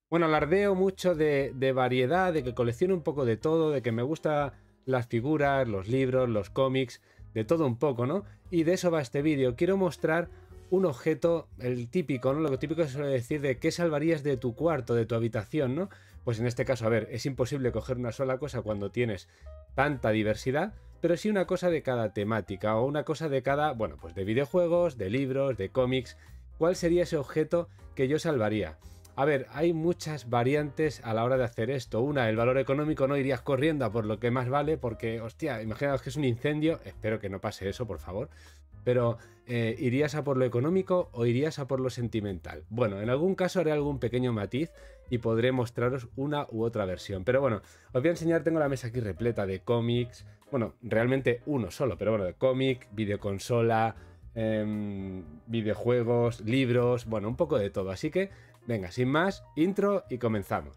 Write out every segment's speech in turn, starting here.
Bueno, alardeo mucho de variedad, de que colecciono un poco de todo, de que me gustan las figuras, los libros, los cómics, de todo un poco, ¿no? Y de eso va este vídeo. Quiero mostrar un objeto, el típico, ¿no? Lo típico se suele decir de qué salvarías de tu cuarto, de tu habitación, ¿no? Pues en este caso, a ver, es imposible coger una sola cosa cuando tienes tanta diversidad, pero sí una cosa de cada temática o una cosa de cada, bueno, pues de videojuegos, de libros, de cómics. ¿Cuál sería ese objeto que yo salvaría? A ver, hay muchas variantes a la hora de hacer esto. Una, el valor económico, no irías corriendo a por lo que más vale, porque, hostia, imaginaos que es un incendio, espero que no pase eso, por favor, pero ¿irías a por lo económico o irías a por lo sentimental? Bueno, en algún caso haré algún pequeño matiz y podré mostraros una u otra versión. Pero bueno, os voy a enseñar, tengo la mesa aquí repleta de cómics, bueno, realmente uno solo, pero bueno, de cómic, videoconsola, videojuegos, libros, bueno, un poco de todo. Así que, venga, sin más, intro y comenzamos.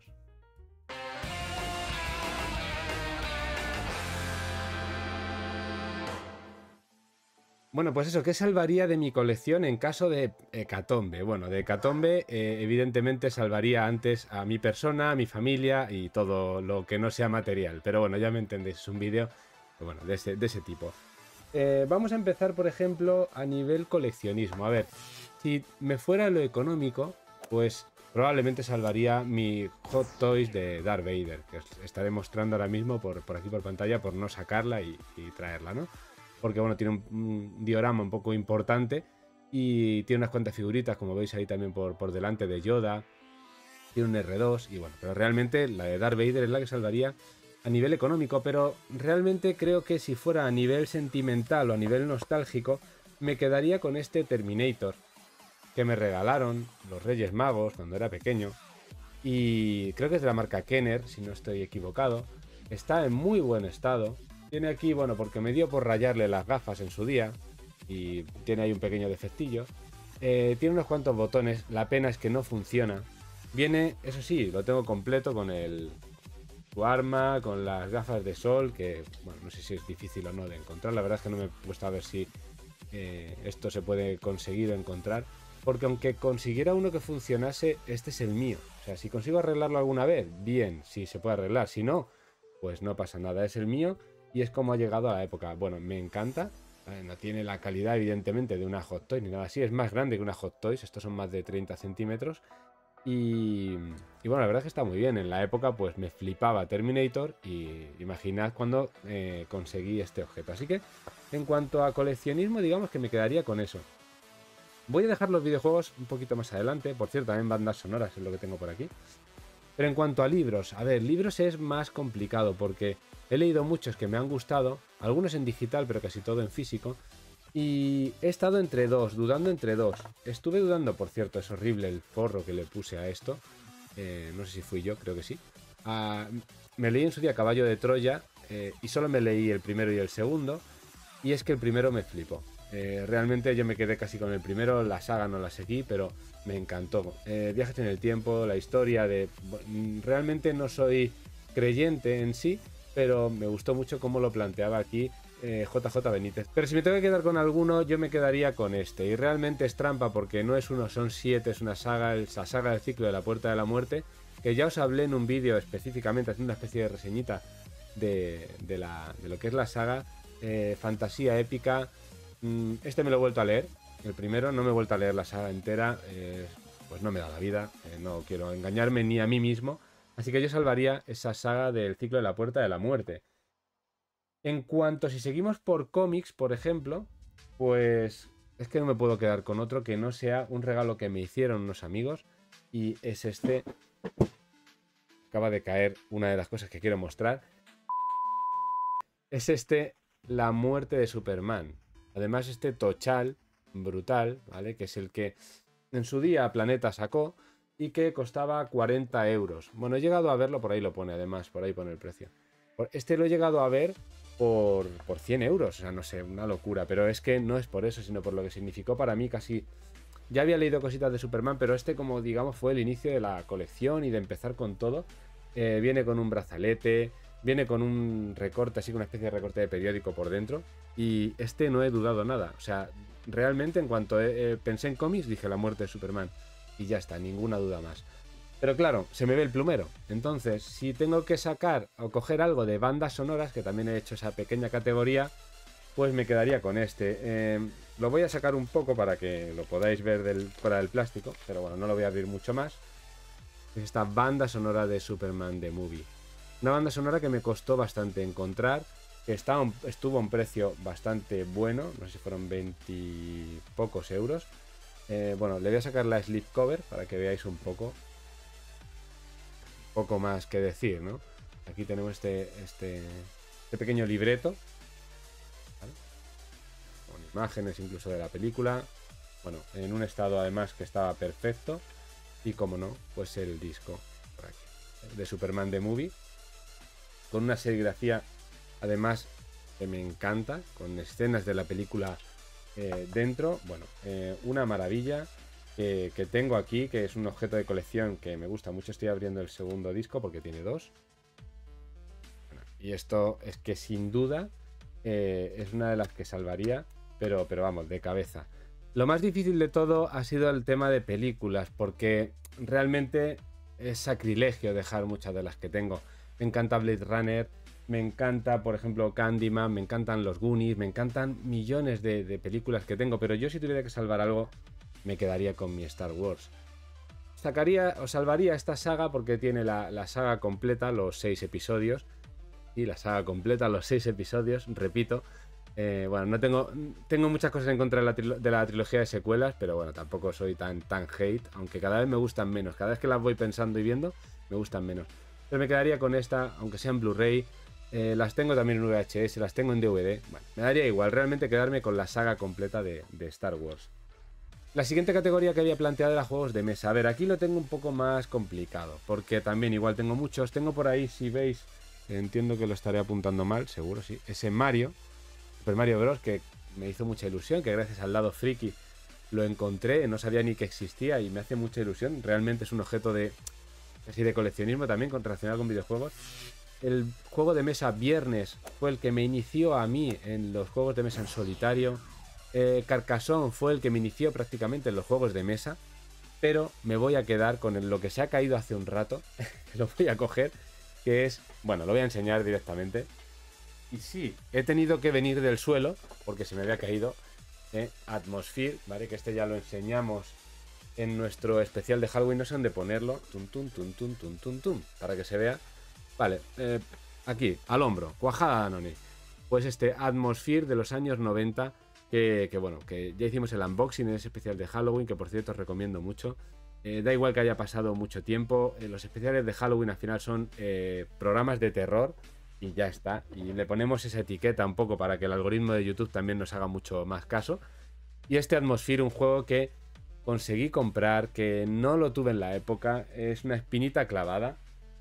Bueno, pues eso, ¿qué salvaría de mi colección en caso de hecatombe? Bueno, de hecatombe, evidentemente salvaría antes a mi persona, a mi familia y todo lo que no sea material. Pero bueno, ya me entendéis, es un vídeo bueno, de ese tipo. Vamos a empezar, por ejemplo, a nivel coleccionismo. A ver, si me fuera lo económico, pues probablemente salvaría mi Hot Toys de Darth Vader, que os estaré mostrando ahora mismo por aquí por pantalla por no sacarla y traerla, ¿no? Porque bueno, tiene un diorama un poco importante y tiene unas cuantas figuritas, como veis ahí también por delante, de Yoda. Tiene un R2 y bueno, pero realmente la de Darth Vader es la que salvaría a nivel económico, pero realmente creo que si fuera a nivel sentimental o a nivel nostálgico, me quedaría con este Terminator que me regalaron los Reyes Magos cuando era pequeño, y creo que es de la marca Kenner, si no estoy equivocado. Está en muy buen estado. Tiene aquí, bueno, porque me dio por rayarle las gafas en su día y tiene ahí un pequeño defectillo. Tiene unos cuantos botones, la pena es que no funciona. Viene, eso sí, lo tengo completo con su arma, con las gafas de sol, que bueno, no sé si es difícil o no de encontrar. La verdad es que no me he puesto a ver si esto se puede conseguir o encontrar. Porque aunque consiguiera uno que funcionase, este es el mío. O sea, si consigo arreglarlo alguna vez, bien, sí se puede arreglar. Si no, pues no pasa nada, es el mío y es como ha llegado a la época. Bueno, me encanta. No tiene la calidad, evidentemente, de una Hot Toys ni nada así. Es más grande que una Hot Toys. Estos son más de 30 centímetros. Y bueno, la verdad es que está muy bien. En la época, pues me flipaba Terminator. Y imaginad cuando conseguí este objeto. Así que, en cuanto a coleccionismo, digamos que me quedaría con eso. Voy a dejar los videojuegos un poquito más adelante. Por cierto, también bandas sonoras es lo que tengo por aquí. Pero en cuanto a libros, a ver, libros es más complicado porque he leído muchos que me han gustado, algunos en digital, pero casi todo en físico. Y he estado entre dos, dudando entre dos. Estuve dudando, por cierto, es horrible el forro que le puse a esto. No sé si fui yo, creo que sí. Me leí en su día Caballo de Troya y solo me leí el primero y el segundo. Y es que el primero me flipó. Realmente yo me quedé casi con el primero, la saga no la seguí, pero me encantó. Viajes en el tiempo, la historia de... Realmente no soy creyente en sí, pero me gustó mucho cómo lo planteaba aquí JJ Benítez. Pero si me tengo que quedar con alguno, yo me quedaría con este. Y realmente es trampa porque no es uno, son 7, es una saga, la saga del ciclo de la Puerta de la Muerte, que ya os hablé en un vídeo específicamente, haciendo una especie de reseñita de lo que es la saga. Fantasía épica. Este me lo he vuelto a leer. El primero no me he vuelto a leer la saga entera. Pues no me da la vida. No quiero engañarme ni a mí mismo. Así que yo salvaría esa saga del ciclo de la Puerta de la Muerte. En cuanto si seguimos por cómics, por ejemplo, pues es que no me puedo quedar con otro que no sea un regalo que me hicieron unos amigos. Y es este. Acaba de caer una de las cosas que quiero mostrar. Es este, la muerte de Superman. Además, este tochal brutal, ¿vale? Que es el que en su día Planeta sacó y que costaba 40 euros. Bueno, he llegado a verlo, por ahí lo pone, además, por ahí pone el precio. Este lo he llegado a ver por 100 euros, o sea, no sé, una locura. Pero es que no es por eso, sino por lo que significó para mí casi... Ya había leído cositas de Superman, pero este, como digamos, fue el inicio de la colección y de empezar con todo. Viene con un brazalete, viene con un recorte, así que una especie de recorte de periódico por dentro. Y este no he dudado nada. O sea, realmente en cuanto pensé en cómics, dije la muerte de Superman. Y ya está, ninguna duda más. Pero claro, se me ve el plumero. Entonces, si tengo que sacar o coger algo de bandas sonoras, que también he hecho esa pequeña categoría, pues me quedaría con este. Lo voy a sacar un poco para que lo podáis ver fuera del plástico, pero bueno, no lo voy a abrir mucho más. Es esta banda sonora de Superman The Movie. Una banda sonora que me costó bastante encontrar, que estuvo a un precio bastante bueno, no sé si fueron 20 y pocos euros. Bueno, le voy a sacar la slipcover para que veáis un poco más que decir, ¿no? Aquí tenemos este pequeño libreto, ¿vale? Con imágenes incluso de la película. Bueno, en un estado además que estaba perfecto. Y como no, pues el disco por aquí, de Superman The Movie, con una serigrafía además que me encanta, con escenas de la película dentro. Bueno, una maravilla que tengo aquí, que es un objeto de colección que me gusta mucho. Estoy abriendo el segundo disco porque tiene dos. Bueno, y esto es que sin duda es una de las que salvaría, pero vamos, de cabeza. Lo más difícil de todo ha sido el tema de películas, porque realmente es sacrilegio dejar muchas de las que tengo. Me encanta Blade Runner, me encanta, por ejemplo, Candyman, me encantan los Goonies, me encantan millones de películas que tengo, pero yo si tuviera que salvar algo, me quedaría con mi Star Wars. Salvaría esta saga porque tiene la saga completa, los 6 episodios, y la saga completa, los 6 episodios, repito. Bueno, no tengo muchas cosas en contra de la trilogía de secuelas, pero bueno, tampoco soy tan hate, aunque cada vez me gustan menos. Cada vez que las voy pensando y viendo, me gustan menos. Pero me quedaría con esta, aunque sea en Blu-ray. Las tengo también en VHS, las tengo en DVD. Bueno, me daría igual realmente quedarme con la saga completa de Star Wars. La siguiente categoría que había planteado era juegos de mesa. A ver, aquí lo tengo un poco más complicado, porque también igual tengo muchos. Tengo por ahí, si veis, entiendo que lo estaré apuntando mal, seguro sí, ese Mario. Super Mario Bros. Que me hizo mucha ilusión, que gracias al lado friki lo encontré, no sabía ni que existía y me hace mucha ilusión. Realmente es un objeto de coleccionismo también relacionado con videojuegos. El juego de mesa Viernes fue el que me inició a mí en los juegos de mesa en solitario. Carcassonne fue el que me inició prácticamente en los juegos de mesa, pero me voy a quedar con lo que se ha caído hace un rato, que lo voy a coger, que es, bueno, lo voy a enseñar directamente. Y sí, he tenido que venir del suelo porque se me había caído Atmosphere, ¿vale? Que este ya lo enseñamos en nuestro especial de Halloween. No sé dónde ponerlo. Tum, tum, tum, tum, tum, tum, tum, para que se vea. Vale, aquí, al hombro, cuajada Danone. Pues este Atmosphere de los años 90, que bueno, que ya hicimos el unboxing en ese especial de Halloween, que por cierto os recomiendo mucho. Da igual que haya pasado mucho tiempo, los especiales de Halloween al final son programas de terror. Y ya está, y le ponemos esa etiqueta un poco para que el algoritmo de YouTube también nos haga mucho más caso. Y este Atmosphere, un juego que conseguí comprar, que no lo tuve en la época, es una espinita clavada,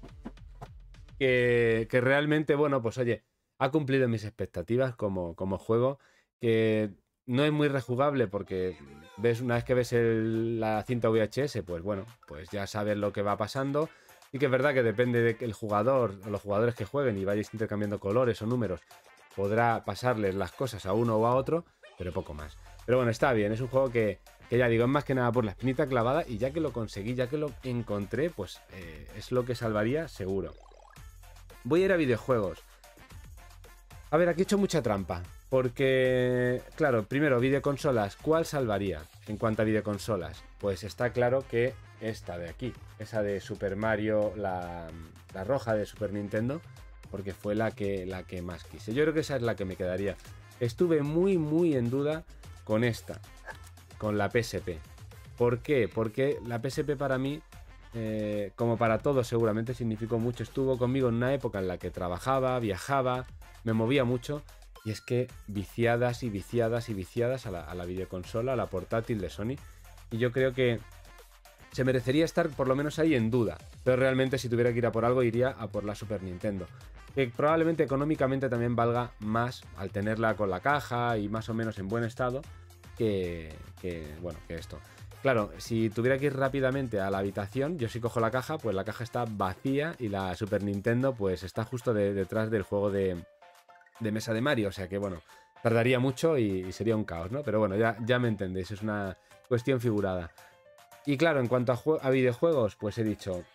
que realmente, bueno, pues oye, ha cumplido mis expectativas como juego, que no es muy rejugable porque una vez que ves la cinta VHS, pues bueno, pues ya sabes lo que va pasando. Y que es verdad que depende del jugador o los jugadores que jueguen y vayáis intercambiando colores o números, podrá pasarles las cosas a uno o a otro, pero poco más. Pero bueno, está bien, es un juego que ya digo, es más que nada por la espinita clavada, y ya que lo conseguí, ya que lo encontré, pues es lo que salvaría seguro. Voy a ir a videojuegos. A ver, aquí he hecho mucha trampa, porque, claro, primero, videoconsolas, ¿cuál salvaría en cuanto a videoconsolas? Pues está claro que esta de aquí, esa de Super Mario, la roja de Super Nintendo, porque fue la que más quise. Yo creo que esa es la que me quedaría. Estuve muy en duda con esta, con la PSP. ¿Por qué? Porque la PSP para mí, como para todos seguramente, significó mucho. Estuvo conmigo en una época en la que trabajaba, viajaba, me movía mucho, y es que viciadas y viciadas y viciadas a la videoconsola, a la portátil de Sony. Y yo creo que se merecería estar por lo menos ahí en duda, pero realmente si tuviera que ir a por algo, iría a por la Super Nintendo, que probablemente económicamente también valga más al tenerla con la caja y más o menos en buen estado que esto. Claro, si tuviera que ir rápidamente a la habitación, yo si cojo la caja, pues la caja está vacía y la Super Nintendo pues está justo detrás del juego de mesa de Mario, o sea que bueno, tardaría mucho y sería un caos, ¿no? Pero bueno, ya me entendéis, es una cuestión figurada. Y claro, en cuanto a videojuegos, pues he dicho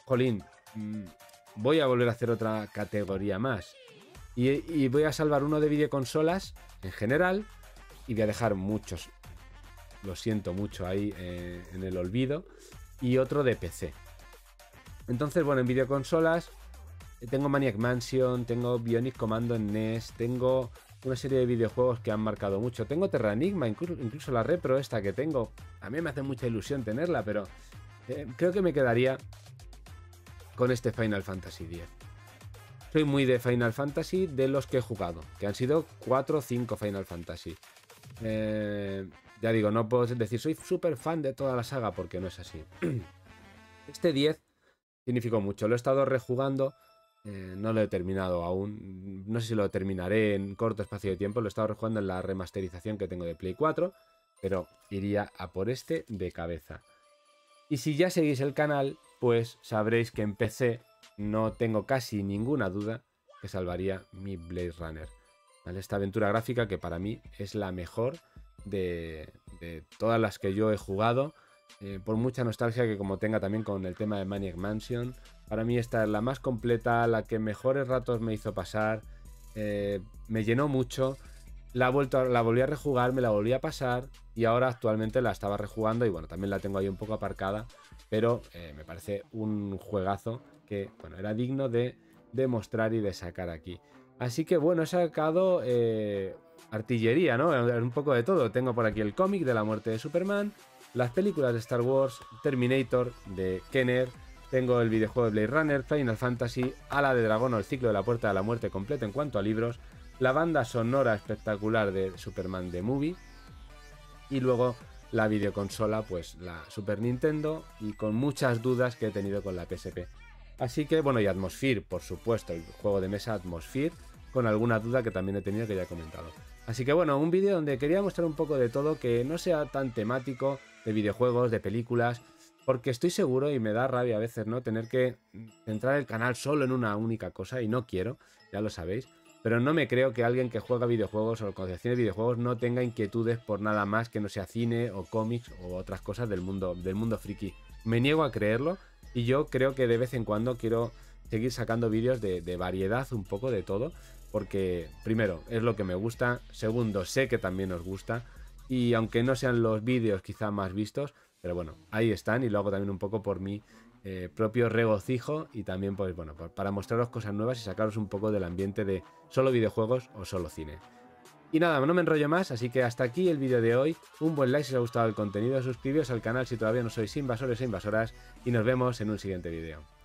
jolín, voy a volver a hacer otra categoría más. Y voy a salvar uno de videoconsolas en general y voy a dejar muchos, lo siento mucho ahí en el olvido, y otro de PC. Entonces, bueno, en videoconsolas tengo Maniac Mansion, tengo Bionic Commando en NES, tengo una serie de videojuegos que han marcado mucho. Tengo Terra Enigma, incluso la repro esta que tengo. A mí me hace mucha ilusión tenerla, pero creo que me quedaría con este Final Fantasy X. Soy muy de Final Fantasy de los que he jugado, que han sido 4 o 5 Final Fantasy. Ya digo, no puedo decir soy súper fan de toda la saga porque no es así. Este 10 significó mucho, lo he estado rejugando, no lo he terminado aún, no sé si lo terminaré en corto espacio de tiempo, lo he estado rejugando en la remasterización que tengo de Play 4, pero iría a por este de cabeza. Y si ya seguís el canal, pues sabréis que en PC no tengo casi ninguna duda que salvaría mi Blade Runner. ¿Vale? Esta aventura gráfica que para mí es la mejor de todas las que yo he jugado, por mucha nostalgia que como tenga también con el tema de Maniac Mansion. Para mí esta es la más completa, la que mejores ratos me hizo pasar, me llenó mucho. La volví a rejugar, me la volví a pasar y ahora actualmente la estaba rejugando y bueno, también la tengo ahí un poco aparcada, pero me parece un juegazo que bueno, era digno de mostrar y de sacar aquí. Así que bueno, he sacado artillería, ¿no? Un poco de todo. Tengo por aquí el cómic de la muerte de Superman, las películas de Star Wars, Terminator de Kenner, tengo el videojuego de Blade Runner, Final Fantasy, Ala de Dragón o el ciclo de la Puerta de la Muerte completo en cuanto a libros, la banda sonora espectacular de Superman The Movie y luego la videoconsola, pues la Super Nintendo y con muchas dudas que he tenido con la PSP. Así que bueno, y Atmosphere, por supuesto, el juego de mesa Atmosphere, con alguna duda que también he tenido que ya he comentado. Así que bueno, un vídeo donde quería mostrar un poco de todo, que no sea tan temático de videojuegos, de películas, porque estoy seguro y me da rabia a veces, ¿no? Tener que centrar el canal solo en una única cosa y no quiero, ya lo sabéis. Pero no me creo que alguien que juega videojuegos o coleccione videojuegos no tenga inquietudes por nada más que no sea cine o cómics o otras cosas del mundo friki. Me niego a creerlo y yo creo que de vez en cuando quiero seguir sacando vídeos de variedad, un poco de todo, porque primero es lo que me gusta, segundo sé que también os gusta y aunque no sean los vídeos quizá más vistos, pero bueno, ahí están y lo hago también un poco por mi propio regocijo y también pues bueno, para mostraros cosas nuevas y sacaros un poco del ambiente de solo videojuegos o solo cine. Y nada, no me enrollo más, así que hasta aquí el vídeo de hoy. Un buen like si os ha gustado el contenido, suscribiros al canal si todavía no sois invasores o invasoras y nos vemos en un siguiente vídeo.